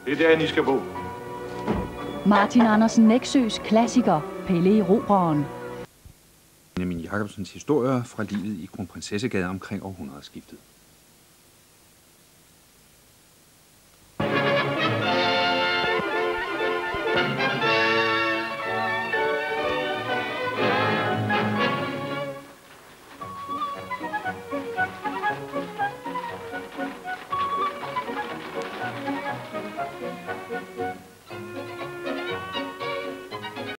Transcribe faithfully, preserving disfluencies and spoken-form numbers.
Det er der, I skal bo. Martin Andersen Nexøs klassiker, Pelle Erobreren. Benjamin Jacobsens historier fra livet i Kronprinsessegade omkring århundredeskiftet.